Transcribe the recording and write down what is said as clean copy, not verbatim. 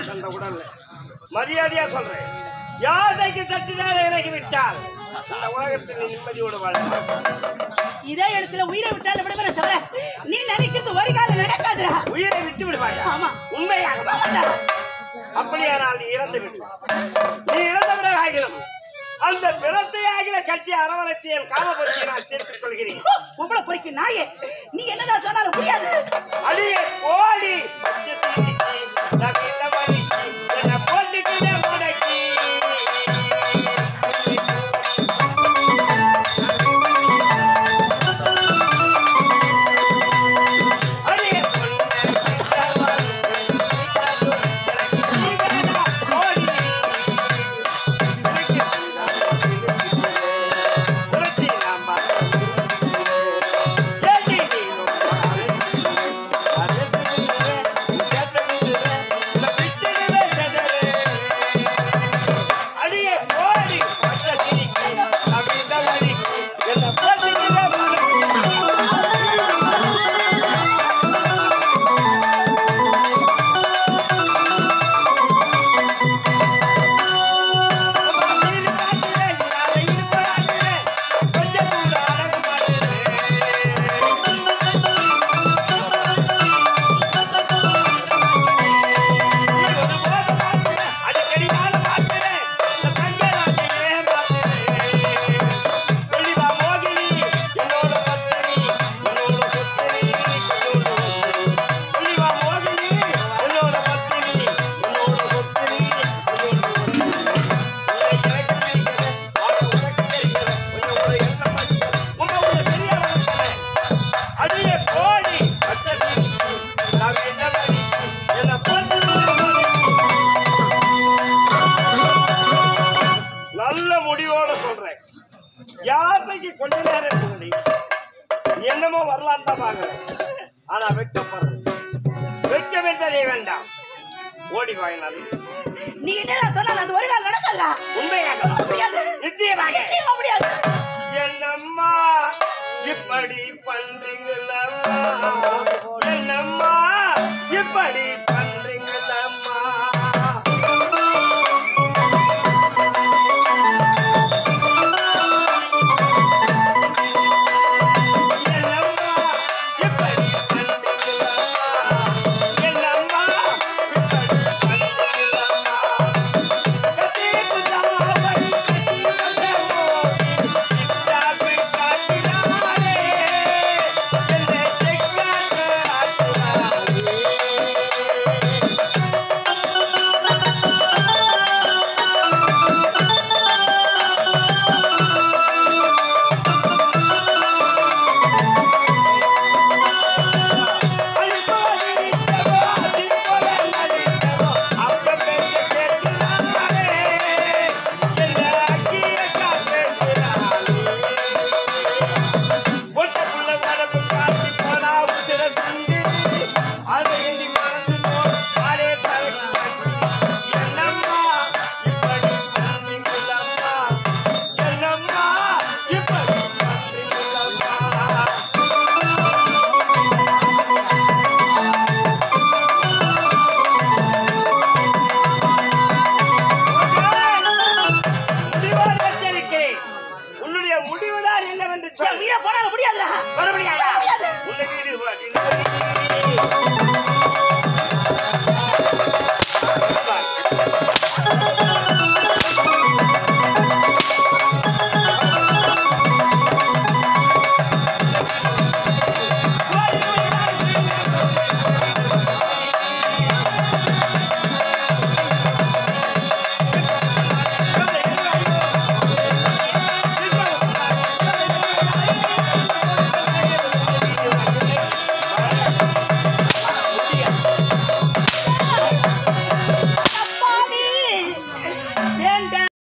அந்த உடல்ல மரியாதையா சொல்றேன். யாதைக்கு சற்று நேரம் இறங்கி விட்டால் இந்த உலகத்தில் நிம்மதியோடு வாழ. இதே இடத்துல உயிரை விட்டால் விடுவதை தவிர நீ நினைக்கிறது ஒரு காலம் நடக்காதுடா. உயிரை விட்டு விடுவாயா? ஆமா. உண்மையாக அப்படியானால் நீ இறந்து விடு. நீ இறந்த பிறகு ஆகிலும் அந்த பிறத்தை ஆகிற கட்டி அரவணைச்சி என் காமபுரியை நான் சேர்த்துக் கொள்கிறேன். பொம்பளை பொறுக்கி நாயே, நீ என்னதான் சொன்னாலும் முடியாது. அடியே போடி என்ன போட்டுக்கிட்டே முடக்கி கொஞ்ச நேரம் என்னமோ வரலான்னு தான் பாக்குறேன். ஆனா வெட்கம் என்பதே வேண்டாம். ஓடி வாங்கினாரு. நீ என்ன சொன்னால் அது ஒரு கால் நடக்கல. உண்மையாக முடியாது. நிச்சயமாக முடியாது. என்னம்மா இப்படி பண்றீங்களா? என்னம்மா இப்படி